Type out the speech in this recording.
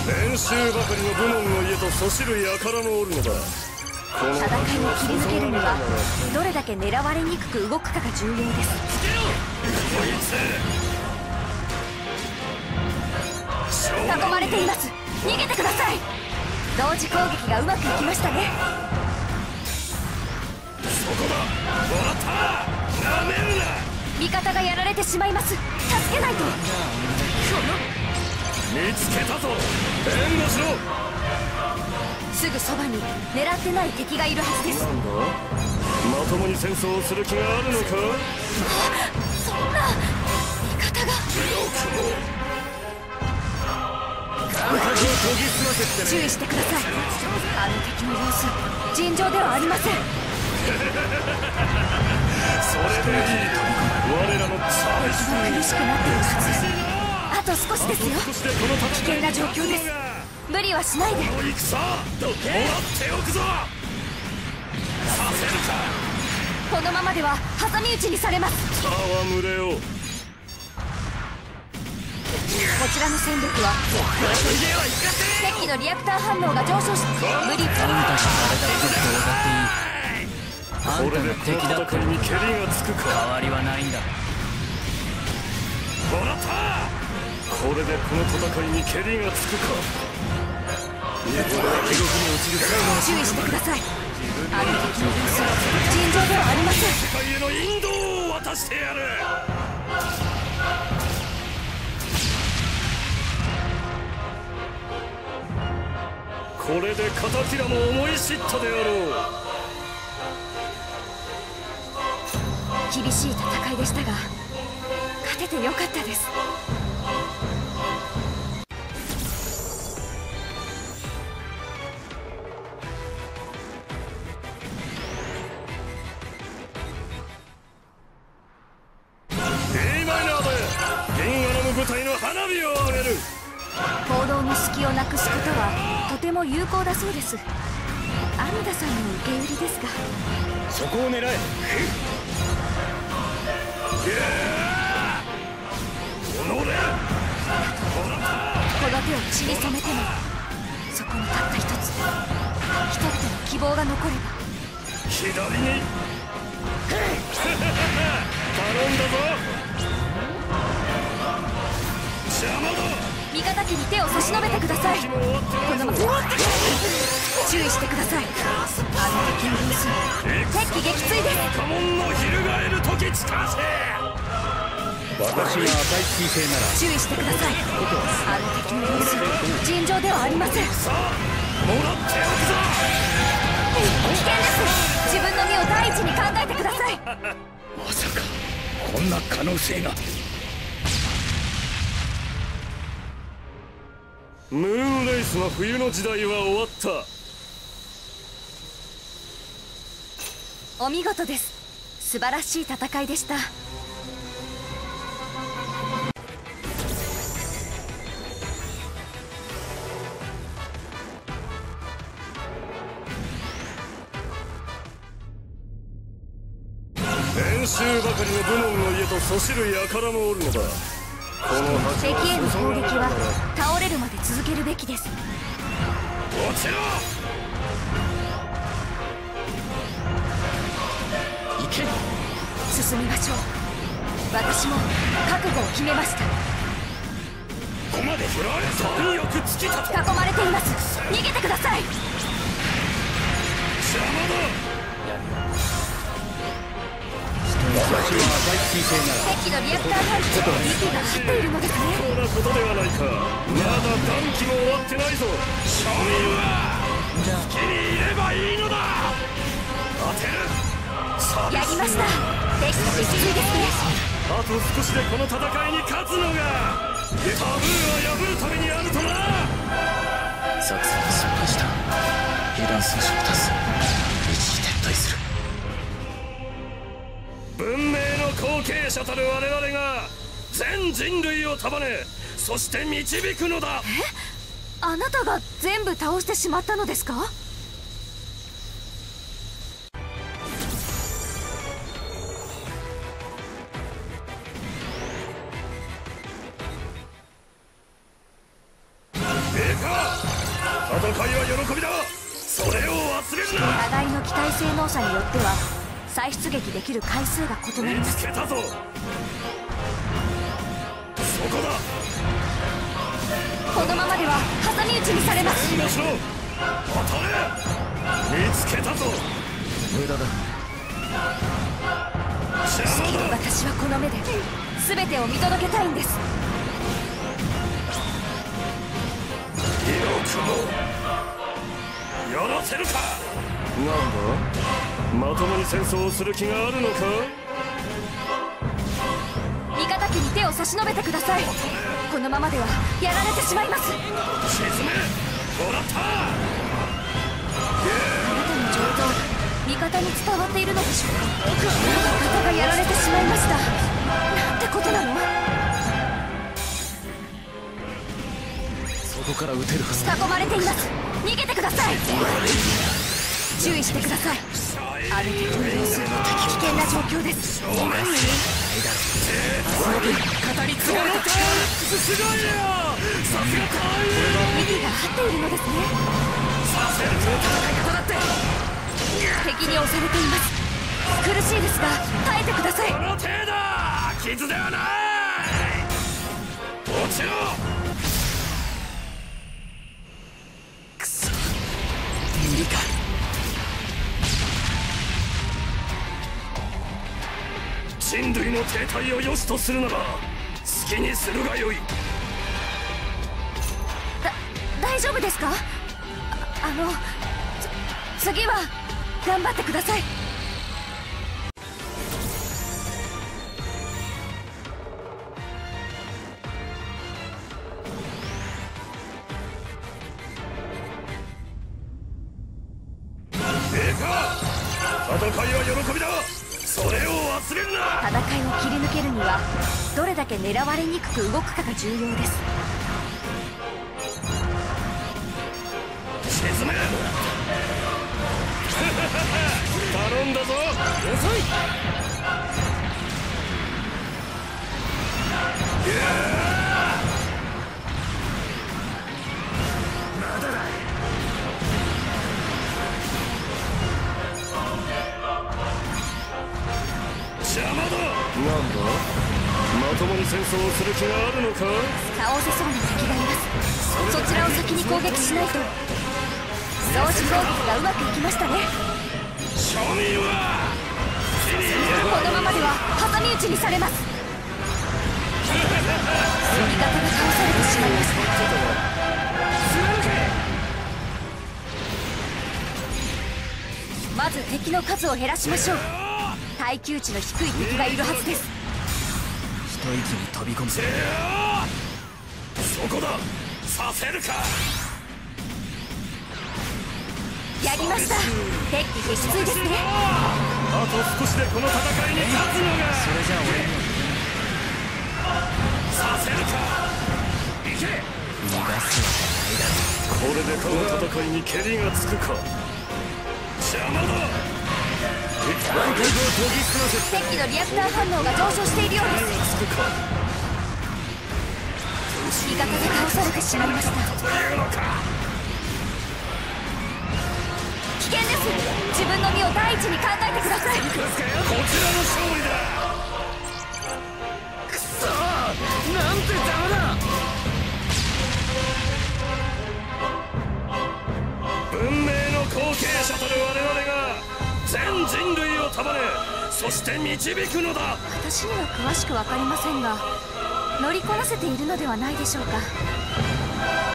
練習ばかりの武門の家とそしる輩もおるのだ。 戦いを切り抜けるにはどれだけ狙われにくく動くかが重要です。囲まれています。逃げてください。同時攻撃がうまくいきましたね。 そこだ、もらった。なめるな。 味方がやられてしまいます。助けないと。 見つけたぞ。援護しろ。 すぐそばに狙ってない敵がいるはずです。 なんだ、まともに戦争をする気があるのか。 そんな味方が。注意してください。あの敵の様子尋常ではありません。 それでいい。我らの苦しくなっているはず。あと少しですよ。危険な状況です。無理はしないで。 この戦どけもらっておくぞ。させるか。 このままでは挟み撃ちにされます。 戯れよ。 こちらの戦力は敵機のリアクター反応が上昇し無理。 これでこの戦いに蹴りがつくか。 変わりはないんだ。 もらった。これでこの戦いに蹴りがつくか。 注意してください。あの敵の様子尋常ではありません。 世界への引導を渡してやる。これで敵らも思い知ったであろう。 厳しい戦いでしたが勝ててよかったです。 A マイナーで銀河の舞台の花火を上げる。 行動の隙をなくすことはとても有効だそうです。アミダさんの受け売りですが。 そこを狙え。 この手を血に染めてもそこにたった一つ一人での希望が残れば。 左に頼んだぞ。邪魔だ。 味方機に手を差し伸べてください。このまま注意してください。あの敵の様子敵機撃墜です。 家紋の翻る時近せ。 私が赤い彗星なら注意してください。あの敵の様子尋常ではありません。 さあもらっておくぞ。 危険です。自分の身を第一に考えてください。 まさかこんな可能性が。 ムーンレイスの冬の時代は終わった。 お見事です。素晴らしい戦いでした。 練習ばかりの武門の家とそしる輩もおるのだ。この敵への攻撃は倒れるまで続けるべきです。 落ちろ。 行け。 進みましょう。私も覚悟を決めました。 ここまで振られた。よく尽きたと。 囲まれています。逃げてください。 邪魔だ。 私は赤い彗星なら敵機のリアクター反応息が合っているのですね。 こんなことではないか。まだ暖気も終わってないぞ。庶民は好きにいればいいのだ。当てる。 やりました。敵機撃墜ですね。 あと少しでこの戦いに勝つのがタブーを破るためにあるとな。 作戦は失敗した。油断するしを出す。一時撤退する。 文明の後継者たる我々が全人類を束ね、そして導くのだ。 あなたが全部倒してしまったのですか。 でか戦いは喜びだ。それを忘れるな。 互いの機体性能差によっては再出撃できる回数が異なり見ます。 つけたぞ。そこだ。 このままでは挟み撃ちにされます。 援護しろ。当たれ。見つけたぞ。 無駄だ。 邪魔だ。 私はこの目で全てを見届けたいんです。 よくもやらせるか。なんだ、まともに戦争をする気があるのか。 味方機に手を差し伸べてください。このままではやられてしまいます。 沈め。もらった。 あなたの情動が味方に伝わっているのでしょうか。味方がやられてしまいました。なんてことなの。 そこから撃てるはずだ。 囲まれています。逃げてください。注意してください。ある敵の様子、危険な状況です。 正面にないだろ語り継がれた力。 すごいよ。さすが可愛い。 息が合っているのですね。 させるぞ。戦い方だって。 敵に押されています。苦しいですが耐えてください。 この程度傷ではない。落ちろ。 くそ、無理か。 人類の停滞を良しとするなら好きにするがよい。 大丈夫ですか。次は頑張ってください。 戦いは喜びだ。それを忘れるな。 戦いを切り抜けるにはどれだけ狙われにくく動くかが重要です。 沈め。頼んだぞ。遅い。まだだ。邪魔だ。なんだ、まともに戦争をする気があるのか。 倒せそうな敵がいます。そちらを先に攻撃しないと。同時攻撃がうまくいきましたね。 庶民はこのままでは挟み撃ちにされます。味方が倒されてしまいました。まず敵の数を減らしましょう。耐久値の低い敵がいるはずです。 一息に飛び込む。 そこだ。させるか。 やりました。敵機撃墜ですね。 あと少しでこの戦いに勝つのが。 それじゃあ俺にさせるか。行け。 逃がすわけないだろ。 これでこの戦いにケリがつくか。邪魔だ。 敵機のリアクター反応が上昇しているようです。 つくか。 味方が倒されてしまいました。 というのか。 危険です。自分の身を第一に考えてください。 こちらの勝利だ。くそー、なんてダメだ。文明の後継者たる我々が全人類を束ね、そして導くのだ。 私には詳しく分かりませんが乗りこなせているのではないでしょうか。